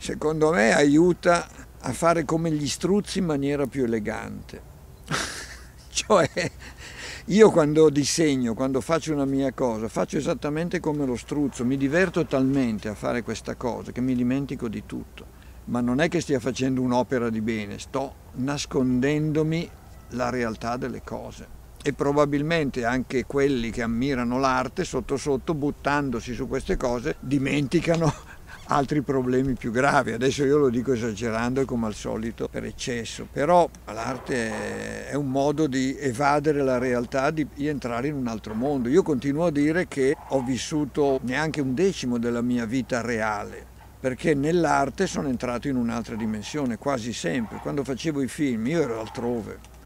secondo me aiuta a fare come gli struzzi in maniera più elegante. Cioè, io quando disegno, quando faccio una mia cosa, faccio esattamente come lo struzzo, mi diverto talmente a fare questa cosa che mi dimentico di tutto. Ma non è che stia facendo un'opera di bene, sto nascondendomi la realtà delle cose. E probabilmente anche quelli che ammirano l'arte, sotto sotto, buttandosi su queste cose, dimenticano altri problemi più gravi. Adesso io lo dico esagerando e come al solito per eccesso, però l'arte è un modo di evadere la realtà, di entrare in un altro mondo. Io continuo a dire che ho vissuto neanche un decimo della mia vita reale, perché nell'arte sono entrato in un'altra dimensione quasi sempre. Quando facevo i film io ero altrove.